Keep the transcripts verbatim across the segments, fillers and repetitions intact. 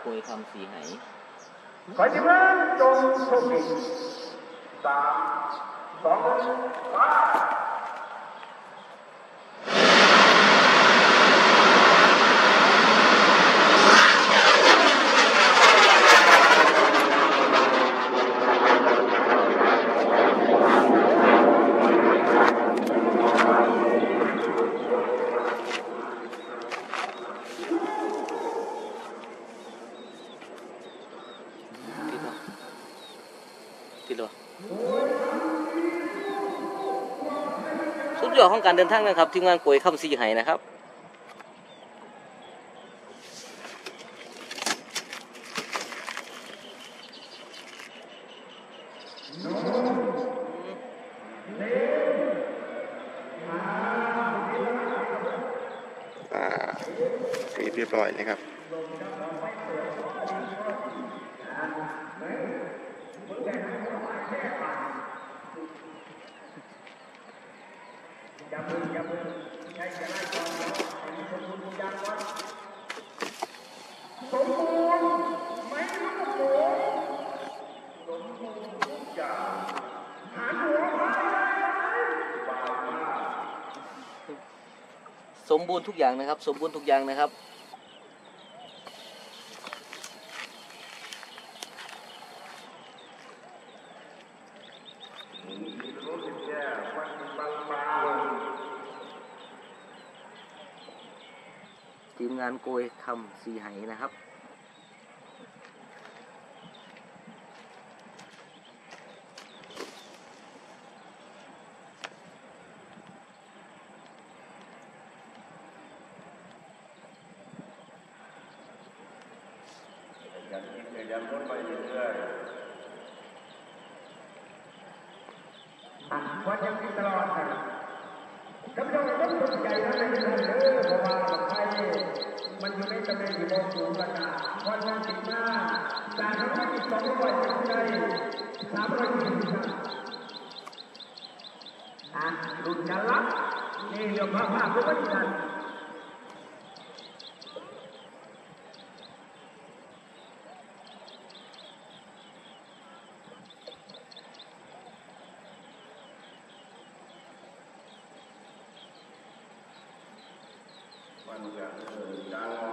กวยคำสีไหขอทีมงานจงโชคดีสามสองหนึ่งมาสุดยอดของการเดินทางนะครับทีมงานกวยคำสีไหนะครับสีเรียบร้อยนะครับสมบูรณ์ทุกอย่างนะครับสมบูรณ์ทุกอย่างนะครับทีมงานโกยคำสีไหนะครับยังพ้นไปเรื่อยๆวัดยังมีตลอดนะกำลังต้องสนใจนะในเรื่องเออเพราะว่าไทยมันอยู่ในตำแหน่งอยู่บนสูงระดับวันวันสิบห้าจากทั้งหมดสองร้อยเจ็ดสิบได้สามร้อยยี่สิบอ่ะรุ่นกันละนี่เรื่องภาพภาพพวกมันมันจะเกิดการรอ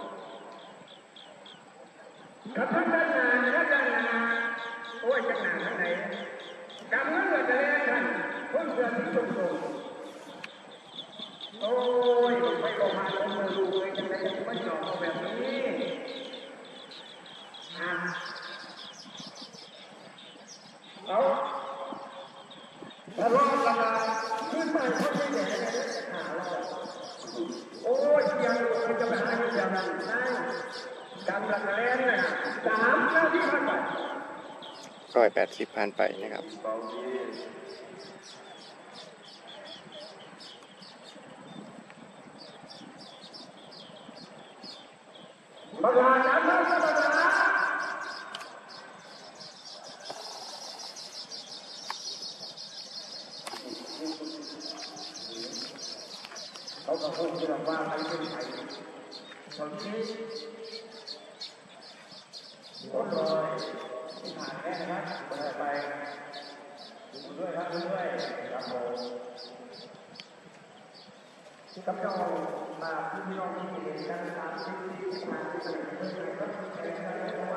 คำทั้งนั้นนะทั้งนั้นนะโอ้ยจังหนาทั้งไหนกำเงินเลยจะเล่นกันคนเสือที่ตรงตรงโอ้ยไปออกมาลงมือดูเลยจังไหนมันหยอกเอาแบบนี้อ่ะเอาถ้ารอดกันมาขึ้นไปเขาไม่แย่หาเราโอ้ยยังเลยจะไปหาที่อย่างนั้นได้กำลังเล่นนะสามนาทีผ่านไปร้อยแปดสิบผ่านไปนะครับประธานน้ำน้ำประธานเขาก็พูดที่เราว่าไปเป็นไทยตอนนี้รถลอยผ่านแน่นะครับไปไปดูด้วยครับดูด้วยครับผมที่กับเรามาพี่น้องที่เรียนกันตามที่ที่มาที่เรียนกันเลยก็ใช้กันเลยว่า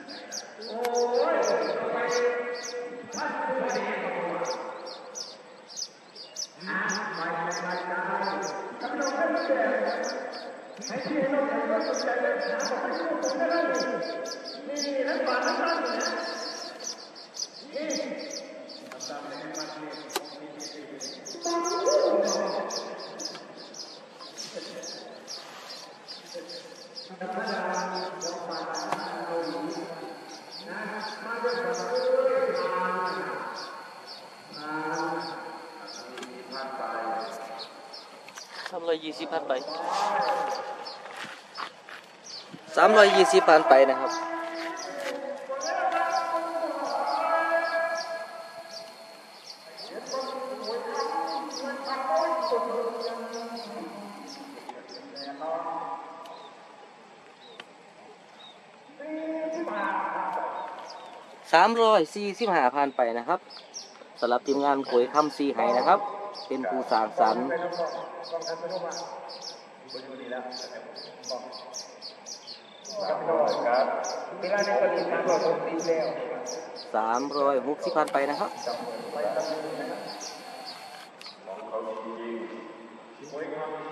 โอ้ยไปพัดตัวเองก็ว่าหาไปไปไปกำลังให้แก่ให้ที่เราทำก็สนใจเลยหาบอกให้สู้ผมได้แล้วนี่นั่นป่านั่นนั่นนะนี่ตามในมาเรียนตามรู้ธรรมดาเราป่าเราอยู่นะมาด้วยกันเลยมามาผ่านไปสามร้อยยี่สิบผ่านไปสามร้อยยี่สิบผ่านไปนะครับสามร้อยสี่สิบห้าผ่านไปนะครับสำหรับทีมงานโขยคำซีไหนะครับ เป็นผู้สร้างสรรค์สามร้อยหกสิบผ่านไปนะครับเ